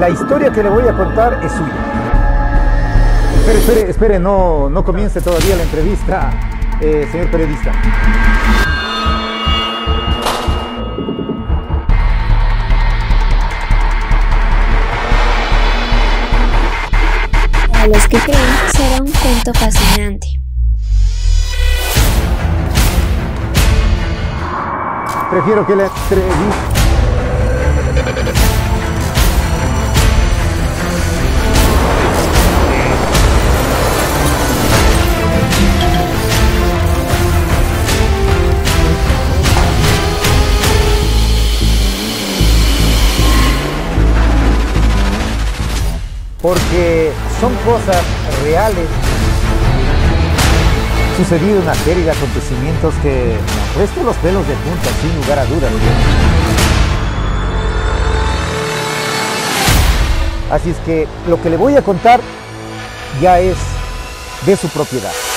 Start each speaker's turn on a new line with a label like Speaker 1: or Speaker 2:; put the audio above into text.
Speaker 1: La historia que le voy a contar es suya. Espere, no comience todavía la entrevista, señor periodista.
Speaker 2: Para los que creen, será un cuento fascinante.
Speaker 1: Prefiero que la entrevista... Porque son cosas reales. Sucedido una serie de acontecimientos que me han puesto los pelos de punta, sin lugar a dudas. Así es que lo que le voy a contar ya es de su propiedad.